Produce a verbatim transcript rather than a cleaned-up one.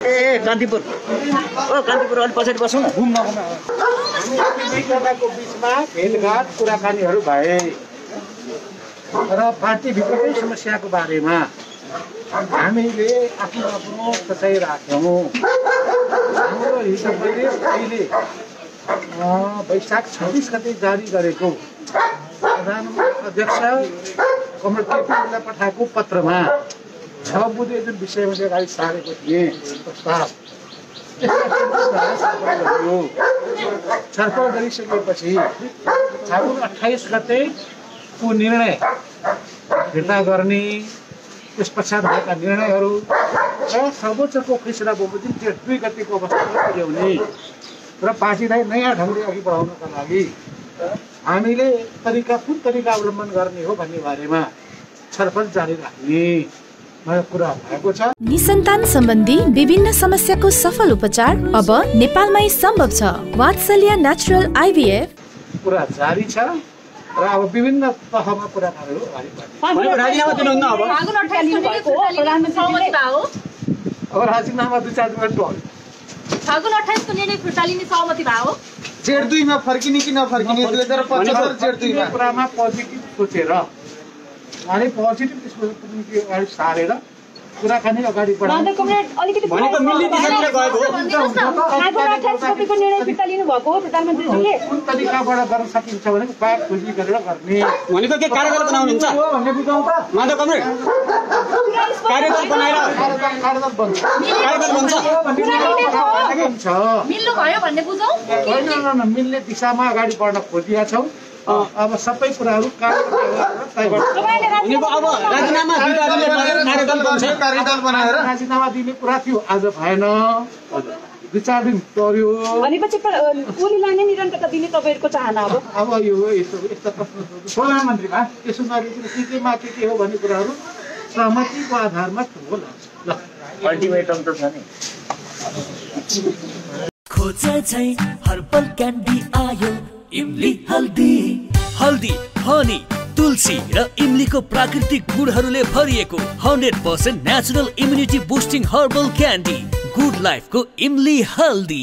ए कान्तिपुर ओ कान्तिपुर अलि पछाडि बसौँ न घुम्न दुईजनाको बिचमा भेटघाट कुराकानीहरू भए र पार्टीभित्रकै समस्याको बारेमा हामीले आफ्नो आफ्नो सोचाइ राख्यौँ। हाम्रो हिजो प्रदेश अहिले वैशाख छब्बिस गते जारी गरेको प्रधानमन्त्री अध्यक्ष कमल केपीलाई पठाएको पत्रमा छ बुधे जुन विषयमा चाहिँ अगाडि सारेको थिएँ प्रस्ताव छलफल गरिसकेपछि फागुन अट्ठाइस गतेको निर्णय फिर्ता गर्ने त्यस पश्चात भएका निर्णयहरू र सर्वोच्चको फैसला बमोजिम जेठ दुई गतिको अवस्थामा पुर्याउने र पार्टीलाई नयाँ ढङ्गले अघि बढाउनका लागि हामीले तरिका कुन तरिका अवलम्बन गर्ने हो भन्ने बारेमा छलफल जारी राख्ने कुरा भएको छ। निसन्तान सम्बन्धी विभिन्न समस्याको सफल उपचार अब नेपालमै सम्भव छ। वात्सल्य नेचुरल आइभीएफ कुरा जारी छ र अब विभिन्न तहमा कुराकानीहरू अगाडि बढ्ने। राजीनामा दिनुहुन्न अब फागुन अट्ठाइस भएको हो प्रधानमन्त्री भयो अब राजीनामा दुई चार दिन टोल फागुन अट्ठाइस को निर्णय फिर्ता लिने सहमति भयो। जेठ दुईमा फर्किने कि नफर्किने दुई हजार पचहत्तर जेठ दुईमा कुरामा पोजिटिभ सोचेर उहाँले पोजिटिभ त्यसको अगाडि सारेर कुराकानी अगाडि बढाउनु कुन तरिकाबाट गर्न सकिन्छ भने उपाय खोजी गरेर गर्ने भनेको के कार्यदल बनाउनुहुन्छ भन्ने बुझाउँ त माधव कमरेड कार्यदल बनाएर कार्यदल बन्छ कार्यदल बन्छ मिल्नु भयो भन्ने बुझौँ होइन मिल्ने दिशामा अगाडि बढ्न खोजिया छौँ। अब सबै कुराहरू राजीनामा दिने कुरा थियो आज भएन दुई चार दिन पर्यो भनेपछि ओलीलाई नै निरन्तरता दिने तपाईँहरूको चाहना अब अब यो यस्तो यस्ता प्रश्न प्रधानमन्त्रीमा यसो नदिनु के केमा के के हो भन्ने कुराहरू सहमतिको आधारमा होला। ल अल्टिमेटम त छ नि खोजे छै हर्बल क्यान्डी आयो इमली हल्दी हल्दी हनी तुलसी र इमलीको प्राकृतिक गुणहरूले भरिएको hundred percent natural immunity boosting herbal candy good लाइफको इमली हल्दी।